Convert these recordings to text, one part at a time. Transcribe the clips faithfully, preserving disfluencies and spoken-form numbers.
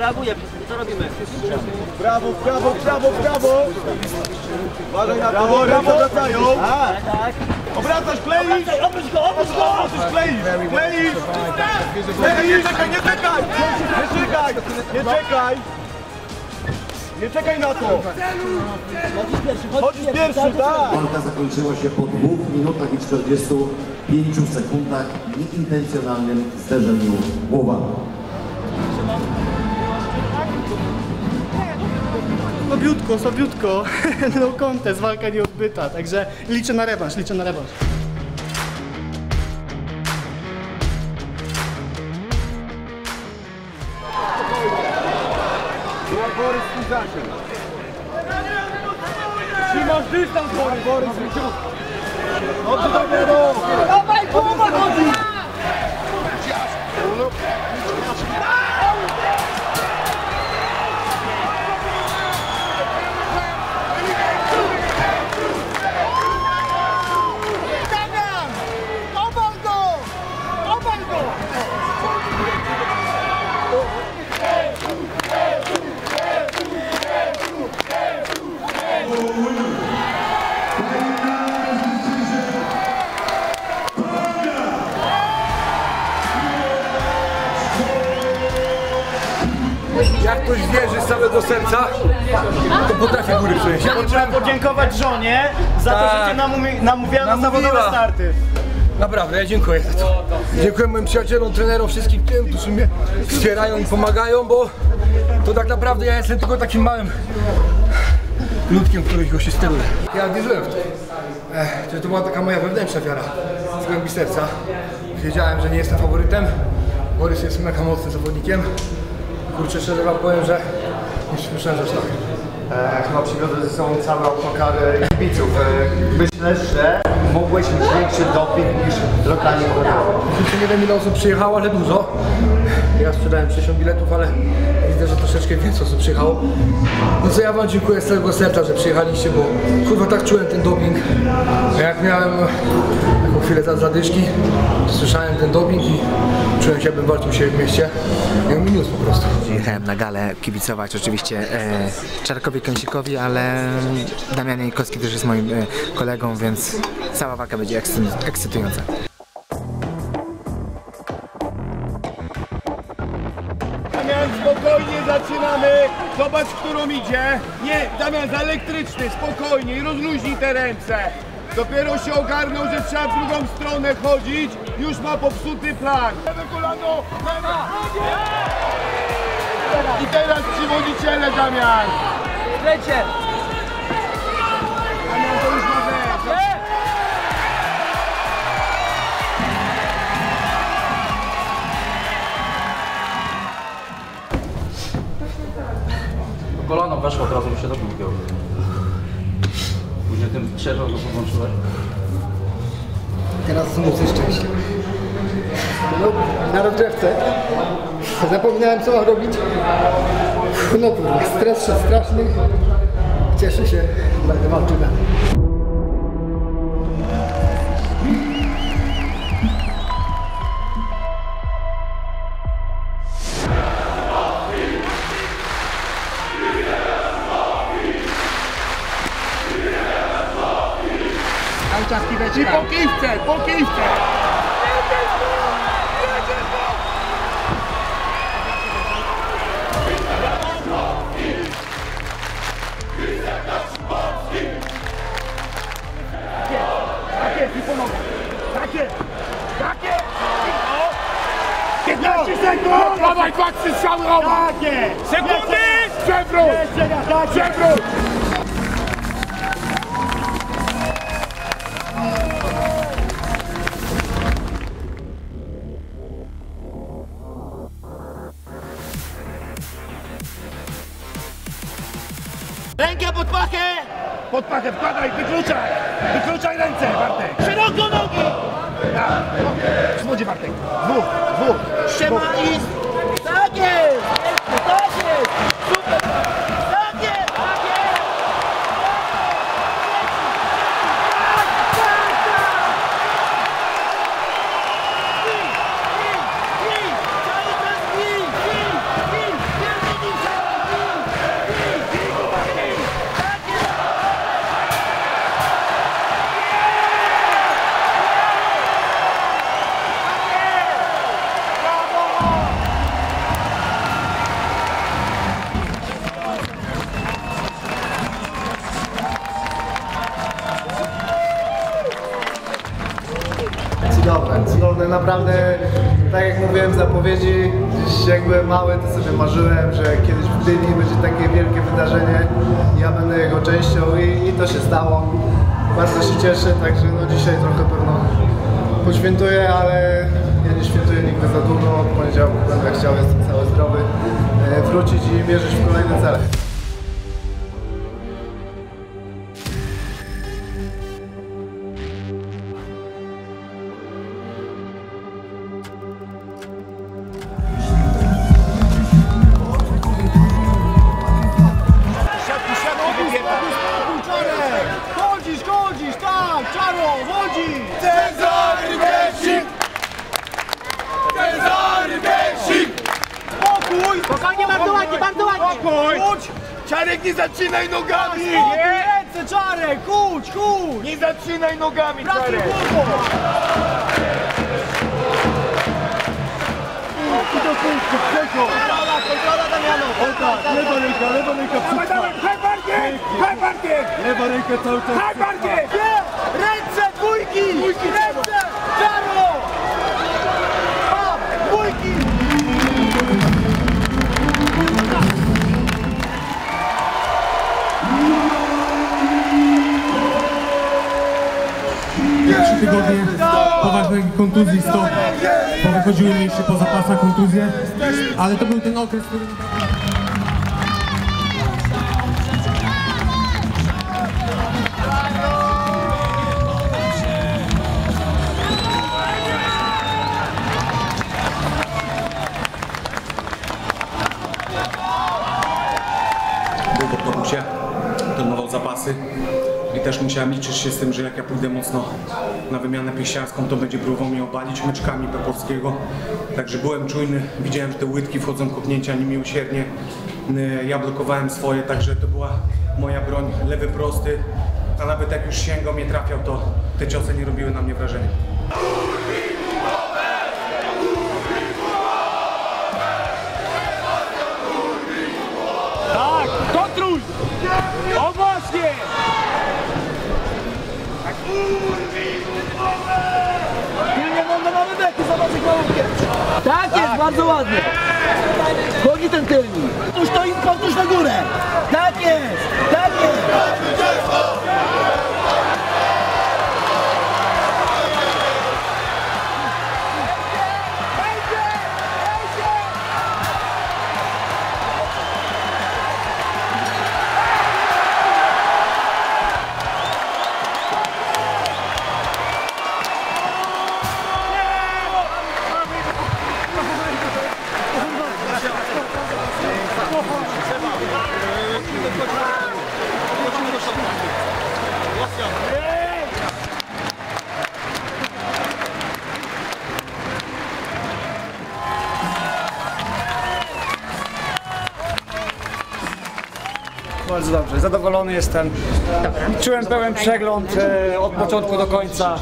reaguje. Co robimy? Brawo, brawo, brawo, brawo! Uważaj na to, brawo, wracają! Tak, tak. Obracasz, kleisz! Obróć go, obróć go! Obracasz, kleisz! Kleisz! Nie czekaj, nie czekaj! Nie czekaj! Nie czekaj! Nie czekaj na to! Chodzisz pierwszy, Chodzisz pierwszy, tak! Walka zakończyła się po dwóch minutach i czterdziestu pięciu sekundach nieintencjonalnym zderzeniu głowami. Słabiutko, słabiutko. No contest, walka nieodbyta, także liczę na rewanż, liczę na rewanż. Borys, spójrzacie! Trzymasz dystans, Borys! Borys, wyciąg! Dobrze, dobrze, dobrze! Dawaj, połowa chodzi! Damian! Obal go! Obal go! Jak ktoś wierzy z całego serca, to potrafi góry przenieść. Trzeba podziękować żonie za to, Tak. że cię namówi, namówiła na Namówiła. zawodowe starty. Naprawdę, ja dziękuję za to. Dziękuję moim przyjacielom, trenerom, wszystkim tym, którzy mnie wspierają i pomagają, bo to tak naprawdę ja jestem tylko takim małym ludkiem, który go się steruje. Ja wierzyłem w to. Ech, to była taka moja wewnętrzna wiara z głębi serca. Wiedziałem, że nie jestem faworytem. Borys jest mega mocnym zawodnikiem. Kurczę, szczerze wam powiem, że nie przypuszczałem, że aż tak. E, chyba przywiozę ze sobą całe autokary kibiców. E, myślę, że mogłeś mieć większy doping niż lokalnie chodziło. Jeszcze nie wiem, ile osób przyjechało, ale dużo. Ja sprzedałem sześćdziesiąt biletów, ale widzę, że troszeczkę więcej osób przyjechało. No co ja wam dziękuję z całego serca, że przyjechaliście, bo kurwa tak czułem ten doping. Jak miałem taką chwilę za zadyszki, to słyszałem ten doping i czułem się, jakbym walczył się w mieście. I on mi niósł po prostu. Jechałem na galę kibicować oczywiście e, Czarkowi Kęsikowi, ale Damian Janikowski też jest moim e, kolegą, więc cała walka będzie ekscy ekscytująca. Damian, spokojnie zaczynamy. Zobacz, którą idzie. Nie, Damian, za elektryczny, spokojnie i rozluźnij te ręce. Dopiero się ogarnął, że trzeba w drugą stronę chodzić. Już ma popsuty plan. Lewe kolano, lewe. I teraz przywodziciele, Damian. Lecie! Damian, to już ma być. Kolano weszło, od razu by się dobił. Później tym trzecią go podłączyłeś. Teraz są mocy szczęścia. No, na rozgrzewce zapominałem, co mam robić. No kurwa, stres straszny. Cieszę się, będę walczył dalej. I po kiwce, po kiwce. Tak jest, i po nogach. Tak jest, tak jest. piętnaście sekund! Dawaj, dwa, trzy strzały, Roman! Tak jest! Sekundy! Przewrót! Przewrót! Rękę pod pachę! Pod pachę, wkładaj, wykluczaj! Wykluczaj ręce, Bartek! Szeroko nogi! Tak, w zwodzie, Bartek. Dwóch, dwóch. Siema i... Tak jest! Tak jest! Super! Tak jest! Tak jest! Tak, tak, tak! Bij! Bij! Bij! Cały czas bij! Bij! Bij! Pierwszy ale naprawdę, tak jak mówiłem w zapowiedzi, gdzieś jak byłem mały, to sobie marzyłem, że kiedyś w Gdyni będzie takie wielkie wydarzenie, ja będę jego częścią i, i to się stało. Bardzo się cieszę, także no dzisiaj trochę pewno poświętuję, ale ja nie świętuję nigdy za długo. Od poniedziałku będę chciał, jestem cały zdrowy, wrócić i mierzyć w kolejne cele. Chodzisz, chodzisz, tak, Czaro, chodzi! Cezary Besik! Cezary Besik! Spokój! Spokojnie, bardzo ładnie, bardzo ładnie! Spokój! Chodź! Czarek, nie zaczynaj nogami! Nie! Ręce, Czarek, chodź, chodź! Nie zaczynaj nogami, Pracuj Czarek! głową! Kontrola, kontrola, Damiano! Lewa ręka, lewa ręka, Haj bardziej! Haj bardziej! lewa ręka cały czas. Haj bardziej! Nie! Ręce, dwójki! Dwójki, ręce! Czaro! A, dwójki! Trzy tygodnie poważnej kontuzji, stop. Powychodziły mi jeszcze po zapasach kontuzje, ale to był ten okres, który... Był w autobusie, trenował zapasy i też musiałem liczyć się z tym, że jak ja pójdę mocno na wymianę pieściarską, to będzie próbował mnie obalić myczkami Peporskiego. Także byłem czujny, widziałem, że te łydki wchodzą, kopnięcia niemiłosiernie. Ja blokowałem swoje, także to była moja broń, lewy prosty, a nawet jak już sięgał mnie trafiał, to te ciosy nie robiły na mnie wrażenia. Tak, kontruj! O właśnie! Nie wolno na wydechy, zobacz jak mało pierwszy. Tak jest, bardzo ładnie. Chodzi ten tylnik. Powtórz to i powtórz na górę. Tak jest, tak jest. Bardzo dobrze, zadowolony jestem. Czułem pełen przegląd e, od początku do końca.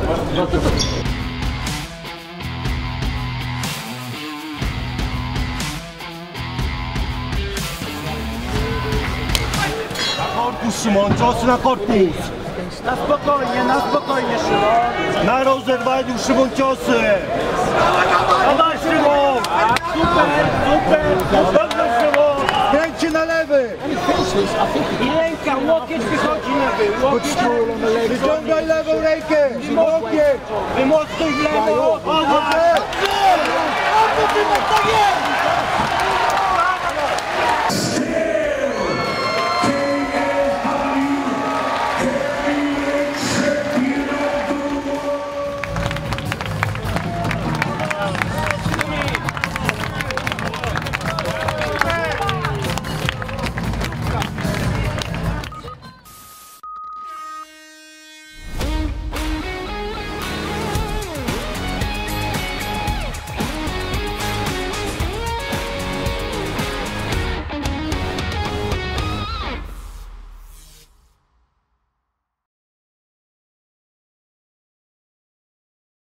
Na korpus, Szymon, ciosy na korpus! Na spokojnie, na spokojnie, Szymon. Na rozerwaniu, Szymon, ciosy! Dawaj, Szymon! Super, super. Dobrze, Szymon! Kręćcie na lewy! I ręka, łokieć wychodzi lewy. Łokieć lewy. Wyciągaj lewą rękę! Łokieć! Wymostuj w lewo. Dobrze! Tak jest!